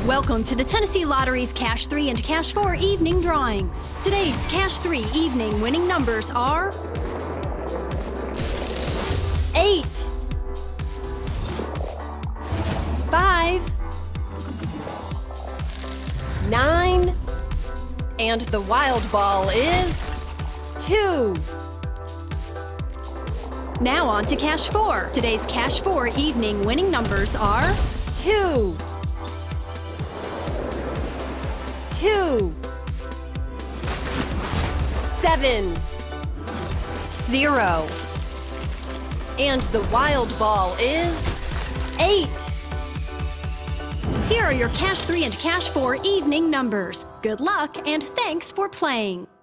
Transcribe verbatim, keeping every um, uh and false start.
Welcome to the Tennessee Lottery's Cash three and Cash four evening drawings. Today's Cash three evening winning numbers are eight, five, nine, and the wild ball is two. Now on to Cash four. Today's Cash four evening winning numbers are two, two, seven, zero, and the wild ball is eight. Here are your Cash three and Cash four evening numbers. Good luck and thanks for playing.